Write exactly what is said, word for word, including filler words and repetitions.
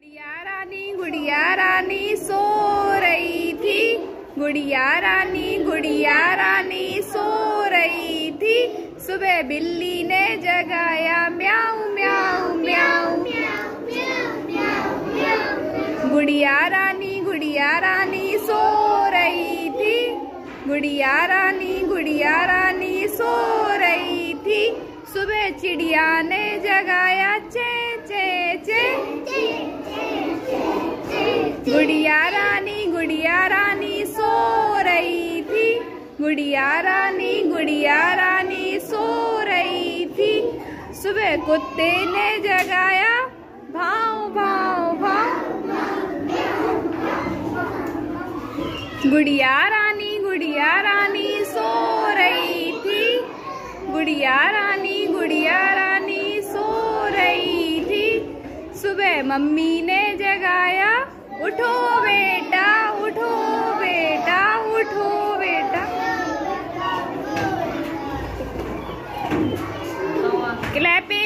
गुड़िया रानी गुड़िया रानी सो रही थी। गुड़िया रानी गुड़िया रानी सो रही थी। सुबह बिल्ली ने जगाया म्याऊ म्याऊ म्याऊ। गुड़िया रानी गुड़िया रानी सो रही थी। गुड़िया रानी गुड़िया रानी सो रही थी। सुबह चिड़िया ने जगाया चे चे चे। गुड़िया रानी गुड़िया रानी सो रही थी। गुड़िया रानी गुड़िया रानी सो रही थी। सुबह कुत्ते ने जगाया भाव भाव भाव। गुड़िया रानी गुड़िया रानी सो रही थी। गुड़िया रानी गुड़िया रानी सो रही थी। सुबह मम्मी ने जगाया उठो बेटा उठो बेटा उठो बेटा। क्लैपिंग।